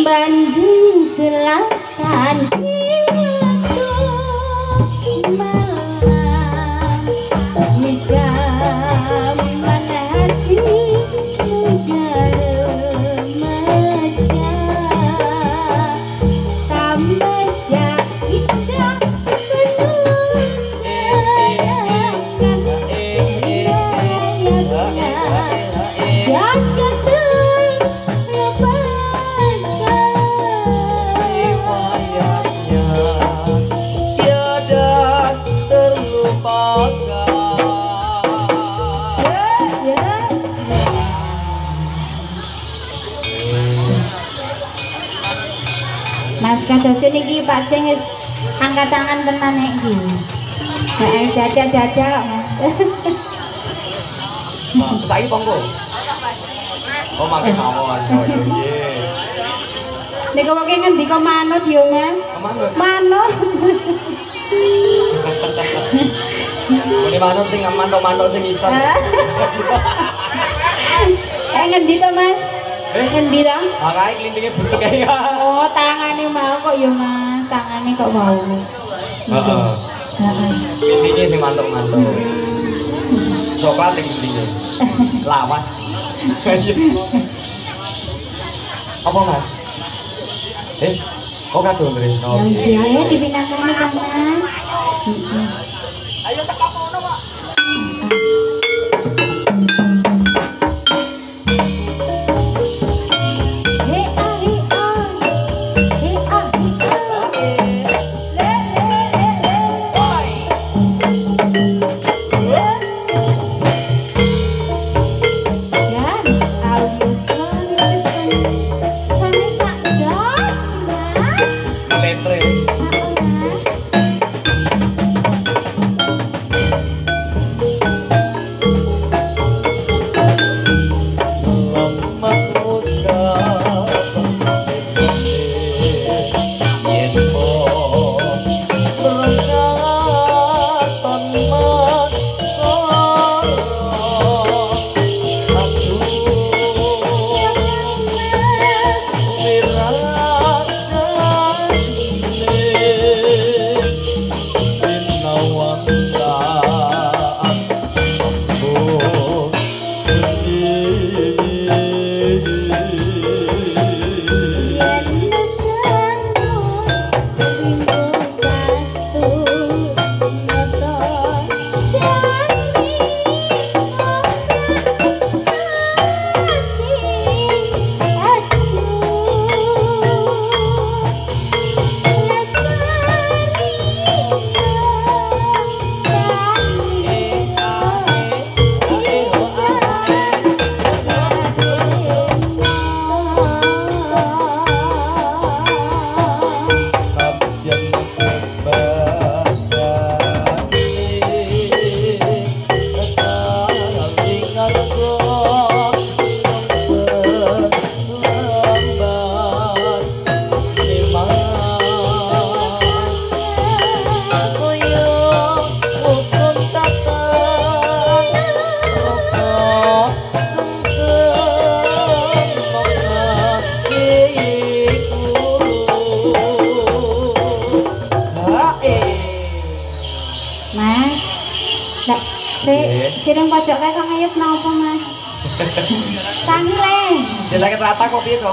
Bandung Selatan malam hidam mana hati ujar remaja tamasya indah penuh Mas kadosin iki Pak Ceng wis angkat tangan tenan iki. Heeh, dada-dada kok Mas. Saiki pongko. Oh, makin mawon. Oh, nggih. Nek kok ngendika manut yo Mas. Manut. Manut. Mune manut sing mantuk-mantuk sing iso. Ngendi to Mas? Ngendi to? Makae klintinge butek ae. Oh, tangane mau kok yo Mas. Tangane kok mau. Heeh. Heeh. Klintinge sing mantuk-mantuk. Coklat klintinge. Lawas. Apa Mas? Kok kadung Tresno? Yang jahe dipinakane kan Mas. Ayo teko kono, Pak. Sireng pojok kae kok ngayup napa, Mas? Tangi le. Jenenge rata kok piye kok?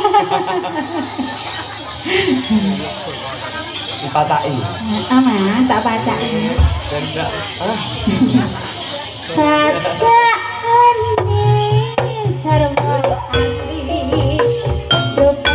Dipacaki. Mas, tak pacaki. Dendak. Sajakane sarwa asli rupa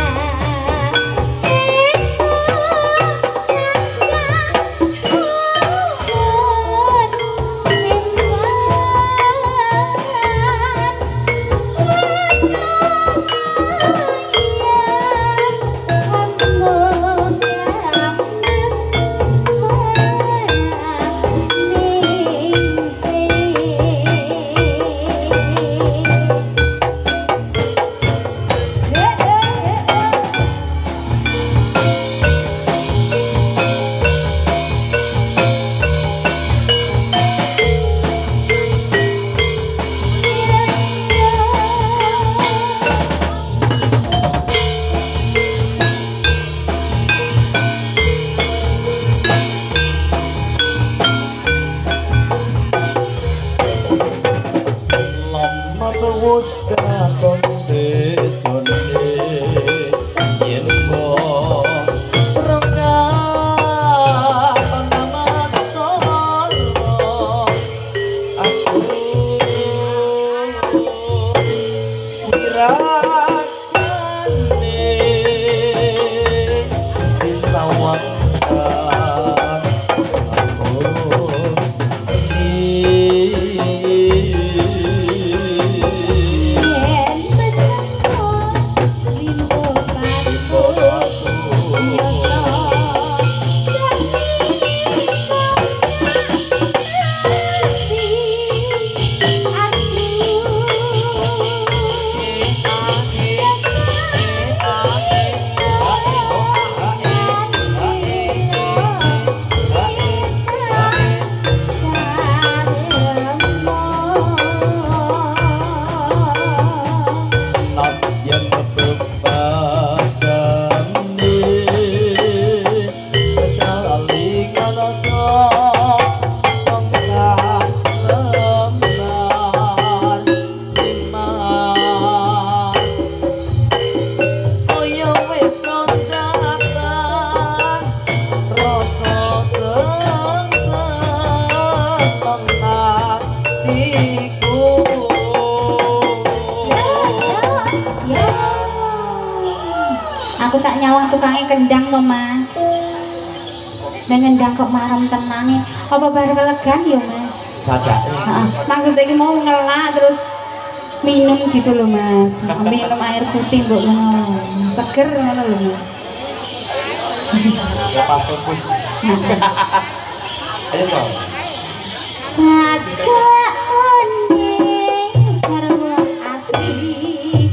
Aku tak nyawang tukangnya kendang loh mas. Dan ngendang kok marem tenangnya. Apa baru kelegan ya mas? Saja. Maksudnya ini mau ngelak terus minum gitu loh mas. Minum air putih mbok ngono. Seger ngono loh mas. Ya pas fokus. Ayo so. Rasa ondeng sarwa asli.